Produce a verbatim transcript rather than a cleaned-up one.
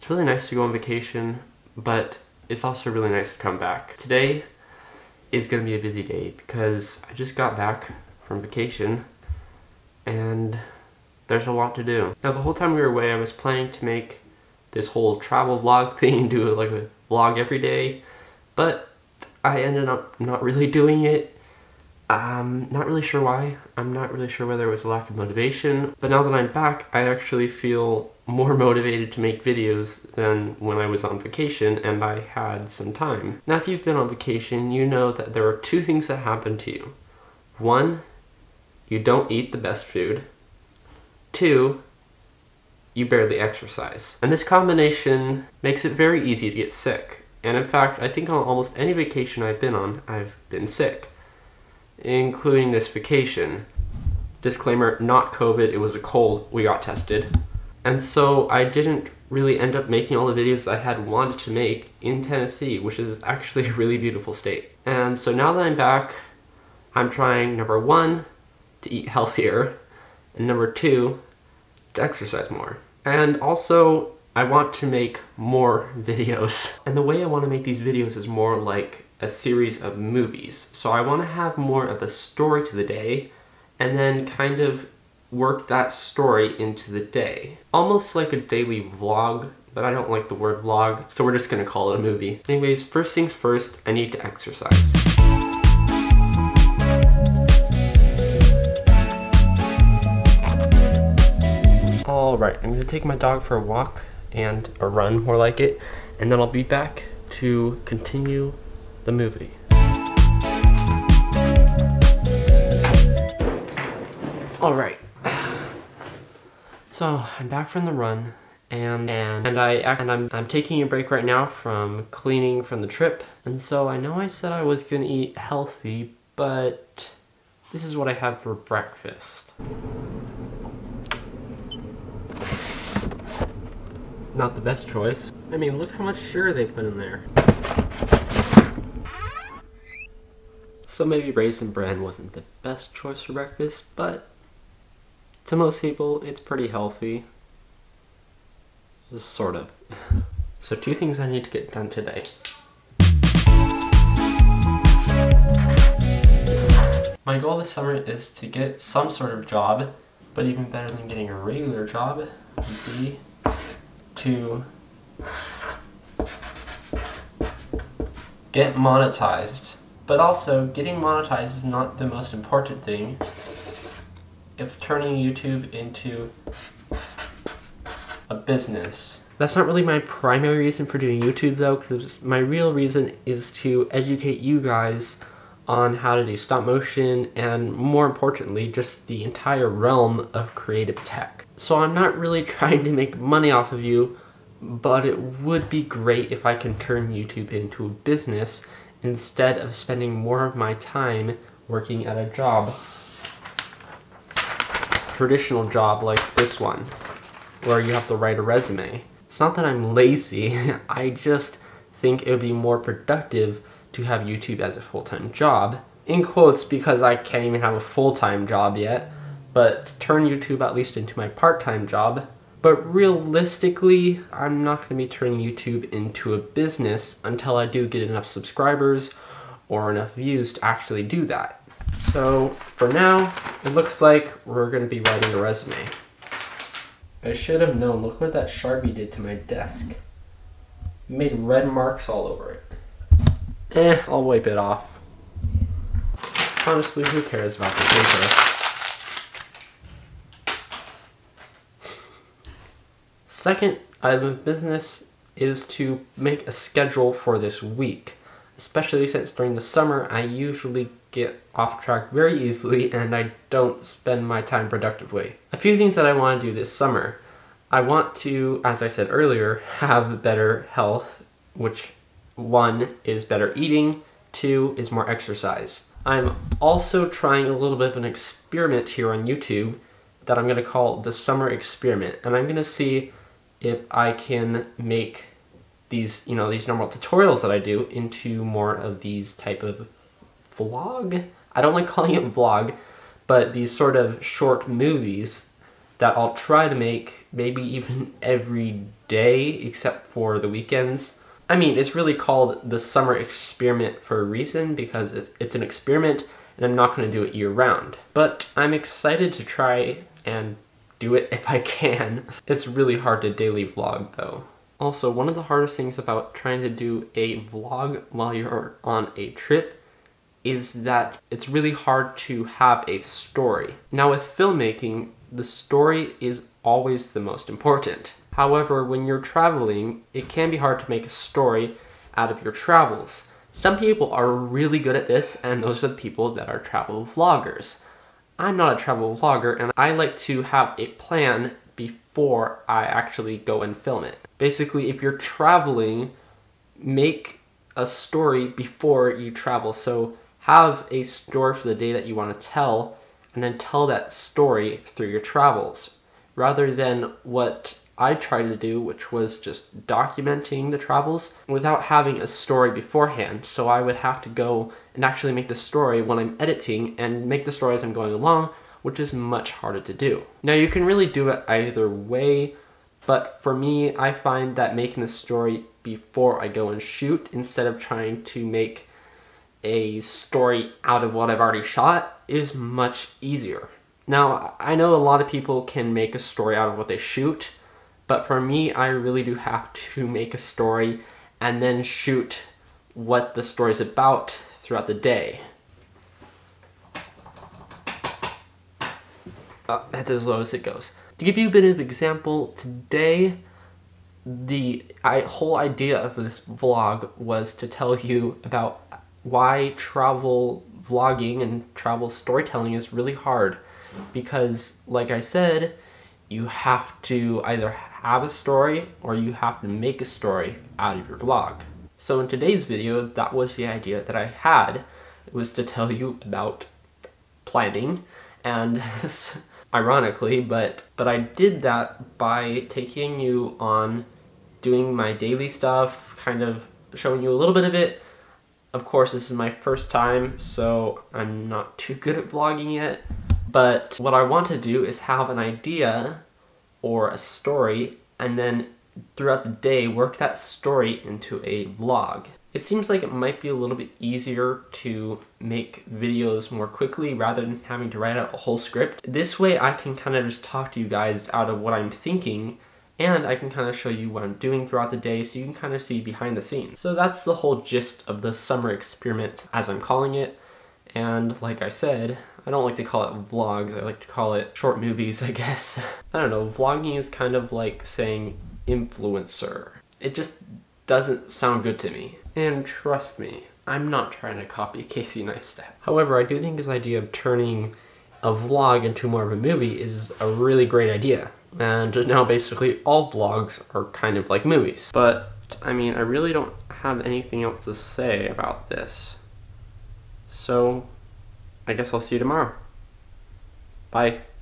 It's really nice to go on vacation, but it's also really nice to come back. Today is gonna be a busy day because I just got back from vacation and there's a lot to do. Now, the whole time we were away, I was planning to make this whole travel vlog thing and do like a vlog every day, but I ended up not really doing it. Um, not really sure why. I'm not really sure whether it was a lack of motivation, but now that I'm back, I actually feel more motivated to make videos than when I was on vacation and I had some time. Now, if you've been on vacation, you know that there are two things that happen to you. One, you don't eat the best food. Two, you barely exercise. And this combination makes it very easy to get sick. And in fact, I think on almost any vacation I've been on, I've been sick, including this vacation. Disclaimer, not COVID, it was a cold, we got tested. And so I didn't really end up making all the videos that I had wanted to make in Tennessee, which is actually a really beautiful state. And so now that I'm back, I'm trying, number one, to eat healthier, and number two, to exercise more. And also, I want to make more videos. And the way I want to make these videos is more like a series of movies. So I want to have more of a story to the day, and then kind of work that story into the day. Almost like a daily vlog, but I don't like the word vlog, so we're just gonna call it a movie. Anyways, first things first, I need to exercise. Alright, I'm gonna take my dog for a walk, and a run, more like it, and then I'll be back to continue the movie. Alright. So I'm back from the run, and and, and I and I'm I'm taking a break right now from cleaning from the trip. And so I know I said I was gonna eat healthy, but this is what I had for breakfast. Not the best choice. I mean, look how much sugar they put in there. So maybe raisin bran wasn't the best choice for breakfast, but to most people, it's pretty healthy. Just sort of. So two things I need to get done today. My goal this summer is to get some sort of job, but even better than getting a regular job would be to get monetized. But also, getting monetized is not the most important thing. It's turning YouTube into a business. That's not really my primary reason for doing YouTube though, because my real reason is to educate you guys on how to do stop motion and, more importantly, just the entire realm of creative tech. So I'm not really trying to make money off of you, but it would be great if I can turn YouTube into a business instead of spending more of my time working at a job. Traditional job like this one, where you have to write a resume. It's not that I'm lazy, I just think it would be more productive to have YouTube as a full-time job. In quotes, because I can't even have a full-time job yet, but turn YouTube at least into my part-time job. But realistically, I'm not going to be turning YouTube into a business until I do get enough subscribers or enough views to actually do that. So for now, it looks like we're going to be writing a resume. I should have known. Look what that Sharpie did to my desk. It made red marks all over it. Eh, I'll wipe it off. Honestly, who cares about the paper? Second item of business is to make a schedule for this week, especially since during the summer I usually get off track very easily and I don't spend my time productively. A few things that I want to do this summer. I want to, as I said earlier, have better health, which one is better eating, two is more exercise. I'm also trying a little bit of an experiment here on YouTube that I'm going to call the summer experiment, and I'm going to see if I can make these, you know, these normal tutorials that I do into more of these type of vlog. I don't like calling it vlog, but these sort of short movies that I'll try to make maybe even every day except for the weekends. I mean, it's really called the summer experiment for a reason, because it's an experiment and I'm not going to do it year round. But I'm excited to try and do it if I can. It's really hard to daily vlog though. Also, one of the hardest things about trying to do a vlog while you're on a trip is that it's really hard to have a story. Now with filmmaking, the story is always the most important. However, when you're traveling, it can be hard to make a story out of your travels. Some people are really good at this, and those are the people that are travel vloggers. I'm not a travel vlogger, and I like to have a plan before I actually go and film it. Basically, if you're traveling, make a story before you travel. So have a story for the day that you want to tell, and then tell that story through your travels, rather than what I tried to do, which was just documenting the travels without having a story beforehand. So I would have to go and actually make the story when I'm editing and make the story as I'm going along, which is much harder to do. Now you can really do it either way, but for me, I find that making the story before I go and shoot, instead of trying to make a story out of what I've already shot, is much easier. Now, I know a lot of people can make a story out of what they shoot, but for me, I really do have to make a story and then shoot what the story's about throughout the day. Uh, that's as low as it goes. To give you a bit of example, today, the I, whole idea of this vlog was to tell you about why travel vlogging and travel storytelling is really hard. Because, like I said, you have to either have a story or you have to make a story out of your vlog. So in today's video, that was the idea that I had. It was to tell you about planning, and ironically, but, but I did that by taking you on doing my daily stuff, kind of showing you a little bit of it. Of course, this is my first time, so I'm not too good at vlogging yet. But what I want to do is have an idea or a story, and then throughout the day work that story into a vlog. It seems like it might be a little bit easier to make videos more quickly rather than having to write out a whole script. This way I can kind of just talk to you guys out of what I'm thinking, and I can kind of show you what I'm doing throughout the day so you can kind of see behind the scenes. So that's the whole gist of the summer experiment, as I'm calling it. And like I said, I don't like to call it vlogs, I like to call it short movies, I guess. I don't know, vlogging is kind of like saying influencer. It just doesn't sound good to me. And trust me, I'm not trying to copy Casey Neistat. However, I do think this idea of turning a vlog into more of a movie is a really great idea. And now basically all vlogs are kind of like movies. But, I mean, I really don't have anything else to say about this. So, I guess I'll see you tomorrow. Bye.